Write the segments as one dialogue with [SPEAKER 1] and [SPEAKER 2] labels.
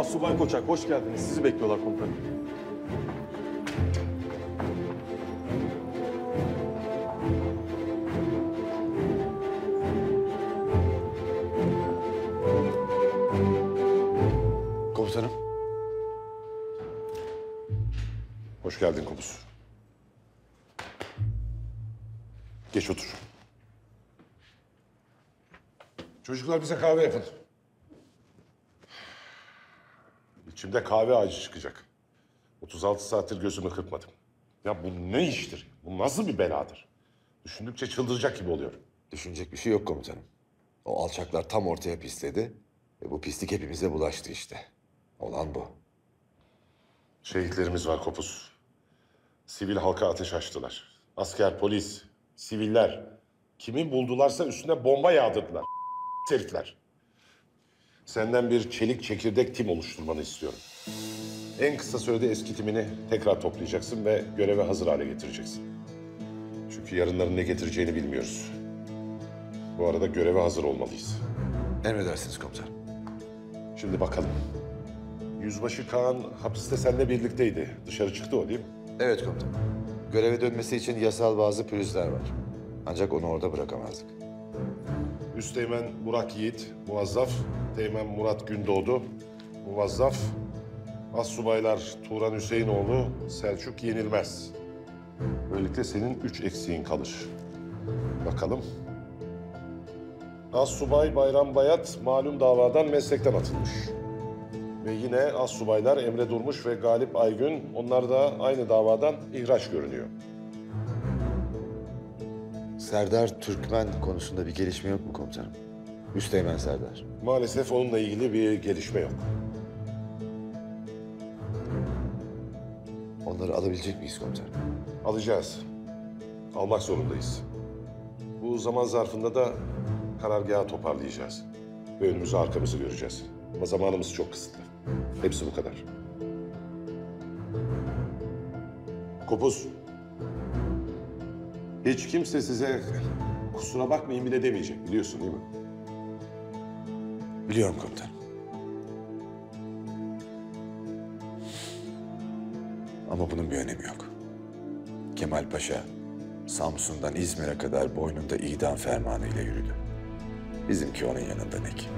[SPEAKER 1] Asubay Koçak, hoş geldiniz. Sizi bekliyorlar komutanım.
[SPEAKER 2] Komutanım.
[SPEAKER 3] Hoş geldin Kopuz. Geç otur. Çocuklar bize kahve yapın. İçimde kahve ağacı çıkacak. 36 saattir gözümü kırpmadım. Ya bu ne iştir? Bu nasıl bir beladır? Düşündükçe çıldıracak gibi oluyorum.
[SPEAKER 2] Düşünecek bir şey yok komutanım. O alçaklar tam ortaya pisledi. Ve bu pislik hepimize bulaştı işte. Olan bu.
[SPEAKER 3] Şehitlerimiz var Kopuz. Sivil halka ateş açtılar. Asker, polis, siviller. Kimi buldularsa üstüne bomba yağdırdılar. Herifler. Senden bir çelik çekirdek tim oluşturmanı istiyorum. En kısa sürede eski timini tekrar toplayacaksın ve göreve hazır hale getireceksin. Çünkü yarınların ne getireceğini bilmiyoruz. Bu arada göreve hazır olmalıyız.
[SPEAKER 2] Emredersiniz komutanım.
[SPEAKER 3] Şimdi bakalım. Yüzbaşı Kaan hapiste seninle birlikteydi. Dışarı çıktı o değil mi?
[SPEAKER 2] Evet komutanım. Göreve dönmesi için yasal bazı pürüzler var. Ancak onu orada bırakamazdık.
[SPEAKER 3] Üsteğmen Burak Yiğit, muvazzaf. Teğmen Murat Gündoğdu, muvazzaf. Astsubaylar Turan Hüseyinoğlu, Selçuk Yenilmez. Böylelikle senin 3 eksiğin kalır. Bakalım. Astsubay Bayram Bayat malum davadan meslekten atılmış. Ve yine astsubaylar Emre Durmuş ve Galip Aygün, onlar da aynı davadan ihraç görünüyor.
[SPEAKER 2] Serdar Türkmen konusunda bir gelişme yok mu komutanım? Üsteğmen Serdar.
[SPEAKER 3] Maalesef onunla ilgili bir gelişme yok.
[SPEAKER 2] Onları alabilecek miyiz komutanım?
[SPEAKER 3] Alacağız. Almak zorundayız. Bu zaman zarfında da karargahı toparlayacağız. Ve önümüzü arkamızı göreceğiz. Ama zamanımız çok kısıtlı. Hepsi bu kadar. Kopuz. Hiç kimse size kusura bakmayın bile demeyecek, biliyorsun değil mi?
[SPEAKER 2] Biliyorum komutanım. Ama bunun bir önemi yok. Kemal Paşa, Samsun'dan İzmir'e kadar boynunda idam fermanıyla yürüdü. Bizimki onun yanında ne ki?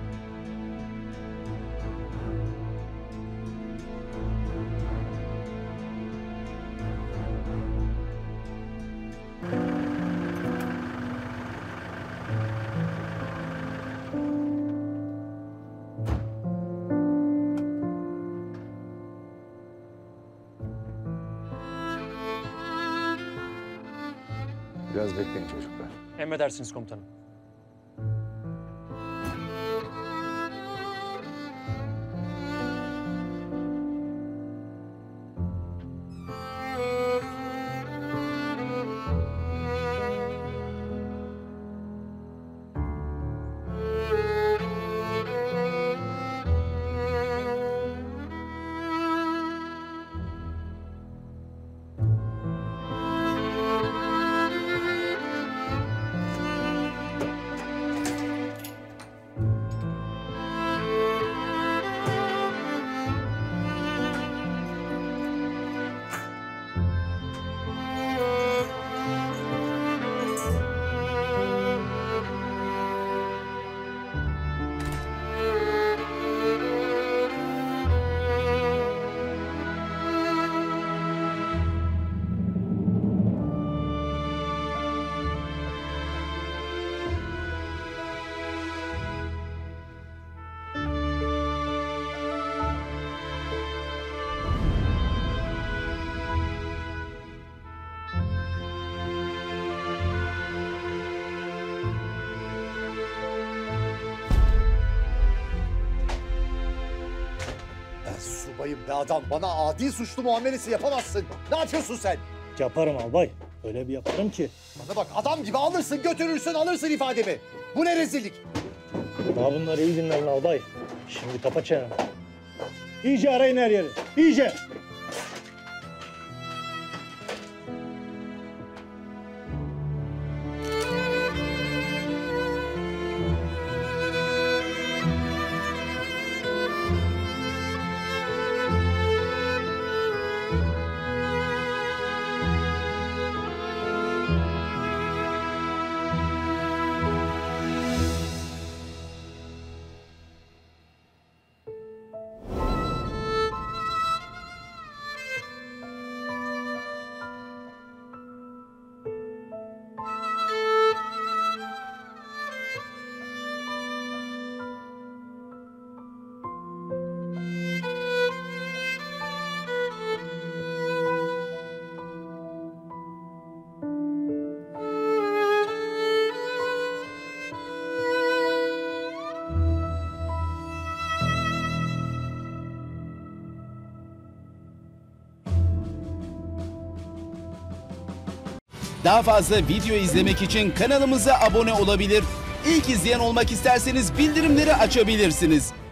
[SPEAKER 2] Biraz bekleyin çocuklar.
[SPEAKER 4] Emredersiniz komutanım.
[SPEAKER 5] Subayım be adam. Bana adi suçlu muamelesi yapamazsın. Ne yapıyorsun sen?
[SPEAKER 4] Yaparım albay. Öyle bir yaparım ki.
[SPEAKER 5] Bana bak adam gibi alırsın götürürsün alırsın ifademi. Bu ne rezillik?
[SPEAKER 4] Daha bunları iyi dinleyin albay. Şimdi kapa çeneni. İyice arayın her yeri. İyice.
[SPEAKER 6] Daha fazla video izlemek için kanalımıza abone olabilir. İlk izleyen olmak isterseniz bildirimleri açabilirsiniz.